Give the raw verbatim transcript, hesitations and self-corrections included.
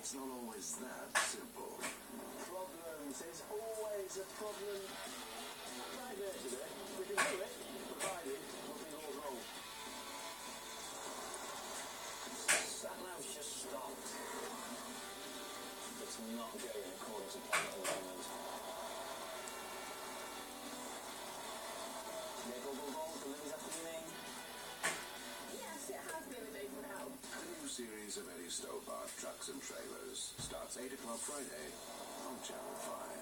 It's not always that simple. Problems. There's always a problem. Right there today. We can do it, provided nothing goes wrong. Sat nav's just stopped. It's not going according to plan at the moment. Yeah, go, go, go. The Lily's after your name. Yes, it has been a day for help. A new series of Eddie Stobart Trucks and Trailers starts eight o'clock Friday on Channel five.